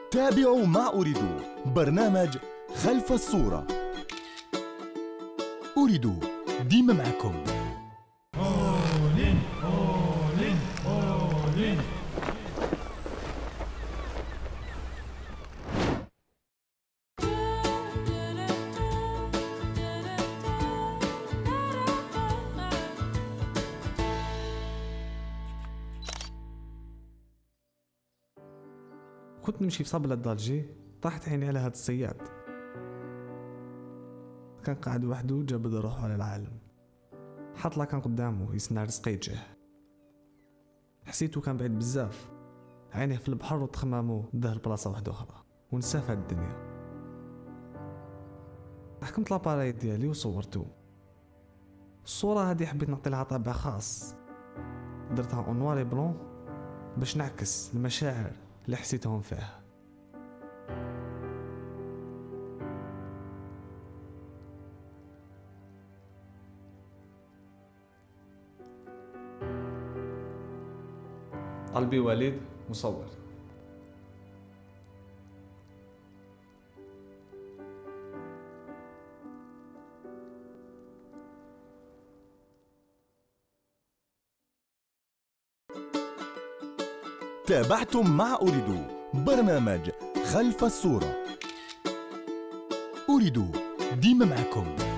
تابعوا ما أريد برنامج خلف الصورة. أريد ديما معكم. كنت نمشي في صبلة دالجي، طاحت عيني على هاد الصياد. كان قاعد وحده جابد روحه على العالم. حط لا كان قدامه يصنع رزق يجيه. حسيتو كان بعيد بزاف، عينيه في البحر وتخمامو دهر بلاصة واحدة أخرى ونسى في هاد الدنيا. حكمت لاباراي ديالي وصورتو. الصورة هادي حبيت نعطي لها طابع خاص، درتها اون نواري بلون باش نعكس المشاعر اللي حسيتهم فيها. قلبي وليد مصور. تابعتم مع أريد برنامج خلف الصورة. أريد ديما معكم.